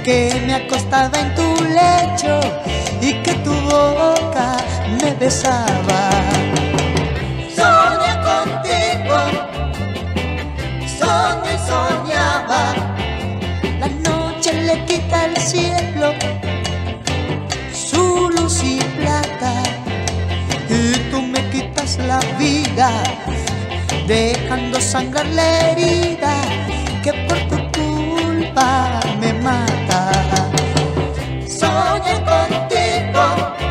que me acostaba en tu lecho y que tu boca me besaba. Soñé contigo, soñé y soñaba. La noche le quita al cielo su luz y plata, y tú me quitas la vida, dejando sangrar la herida que por tu culpa me mata. Soñé contigo,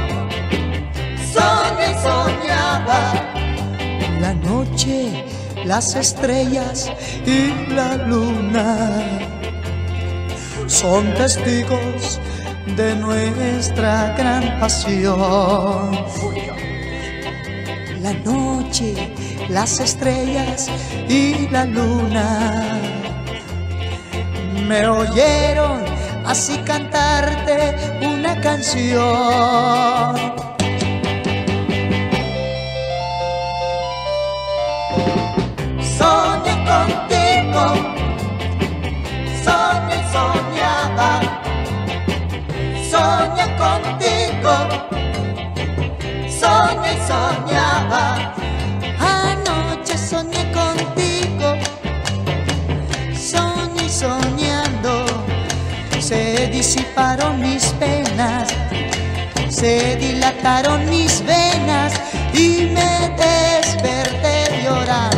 soñé y soñaba. La noche, las estrellas y la luna son testigos de nuestra gran pasión. La noche, las estrellas y la luna me oyeron así cantarte una canción. Soñé contigo, soñé y soñaba. Soñé contigo, soñé y soñaba. Anoche soñé contigo, soñé y soñando se disiparon mis penas, se dilataron mis venas y me desperté llorando.